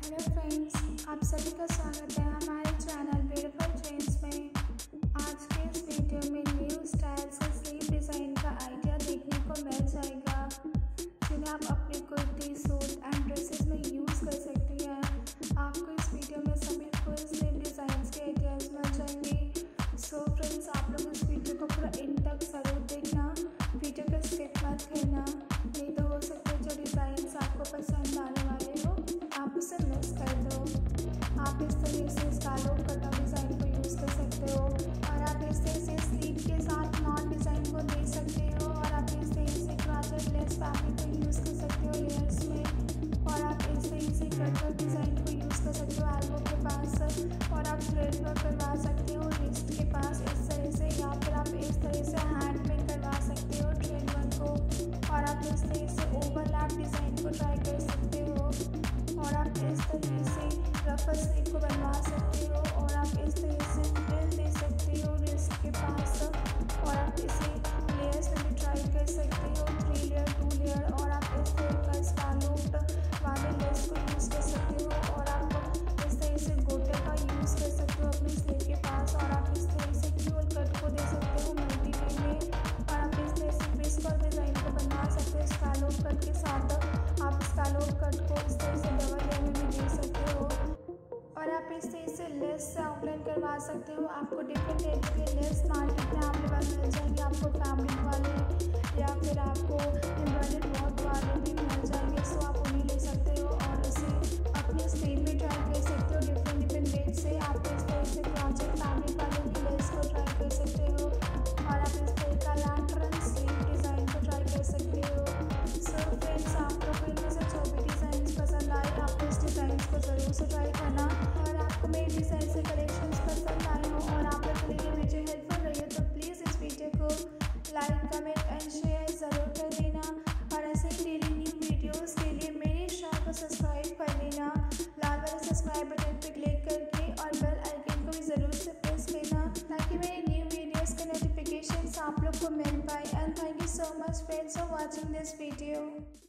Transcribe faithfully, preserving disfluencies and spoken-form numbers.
Hello friends, आप सभी का स्वागत है हमारे चैनल ब्यूटीफुल ट्रेंड्स में। आज के इस वीडियो में न्यू स्टाइल्स का स्लीव डिज़ाइन का आइडिया देखने को मिल जाएगा, जिन्हें आप अपने कुर्ती, सूट एंड ड्रेसेस में यूज़ कर सकती हैं। आपको इस वीडियो में सभी फुल स्लीव डिज़ाइंस के आइडियाज़ मिल जाएंगे। सो फ्रेंड्स, आप लोग इस वीडियो को पूरा एंड तक ज़रूर देखना, वीडियो को स्किप मत करना, नहीं तो हो सकता है जो डिज़ाइंस आपको पसंद आने वाले हो आप उसे मिस कर दो। आप इस तरह से स्कालोप कटा डिज़ाइन को यूज़ कर सकते हो और आप इस तरह से स्लीव के साथ नॉट डिज़ाइन को दे सकते हो और आप इस तरह से क्रॉचेड लेस फैब्रिक को यूज़ कर सकते हो लेयर्स में और आप इस तरह से कटवर्क डिज़ाइन को यूज़ कर सकते हो एल्बो के पास और आप थ्रेड वर्क करवा सकते हो रिस्ट के पास इस तरह से, या फिर आप इस तरह से हैंड में करवा सकते हो थ्रेड वर्क को और आप इस तरह से ओवरलैप डिज़ाइन को ट्राई कर सकते हो और आप इस तरह से रफल स्लीव को बनवा सकते हो और आप इस तरह से फ्रिल दे सकते हो रिस्ट के पास और आप इसे लेयर्स में भी ट्राई कर सकते हो, थ्री लेयर, टू लेयर और आप इस तरह का स्कालोप वाले लेस को यूज़ कर सकते हो और आप इस तरह से गोटे का यूज़ कर सकते हो अपने स्लीव के पास और आप इस तरह से क्यूल कट को दे सकते हो मल्टी वे में और आप इस तरह से ब्रिस्क और डिज़ाइन को बनवा सकते हो स्कालोप कट के साथ। आप स्कालोप कट को इस तरह से डबल लेयर में भी दे सकते हो और आप इस तरह से लेस से आउटलाइन करवा सकते हो। आपको डिफरेंट टाइप के लेस मार्केट में अवेलेबल मिल जाएंगे, आपको फैब्रिक वाले या फिर आपको एम्ब्रॉयडर्ड वर्क वाले भी मिल जाएंगे। सो आप उन्हें ले सकते हो और इसे अपने स्लीव में ट्राई कर सकते हो डिफरेंट डिफरेंट रेट से। आप इस तरह से क्रॉचेड फैब्रिक वाले भी लेस को ट्राई कर सकते हो और आप इस तरह का लैंटर्न स्लीव डिज़ाइन को ट्राई कर सकते हो। सो फ्रेंड्स, आप लोग को इनमें से जो भी डिज़ाइन पसंद आए आप इस डिज़ाइन को ज़रूर से ट्राई करना और आपको मेरे डिज़ाइन से कलेक्शंस पसंद आए हो और आप लोग के लिए मुझे हेल्पफुल रही है तो प्लीज़ इस वीडियो को लाइक, कमेंट एंड शेयर ज़रूर कर देना और ऐसे ही डेली न्यू वीडियोस के लिए मेरे चैनल को सब्सक्राइब कर लेना लाल वाले सब्सक्राइब बटन पर क्लिक करके और बेल आइकन को भी ज़रूर से प्रेस करना ताकि मेरे न्यू वीडियोज़ के नोटिफिकेशन आप लोग को मिल पाए। And thank you so much friends for watching this video.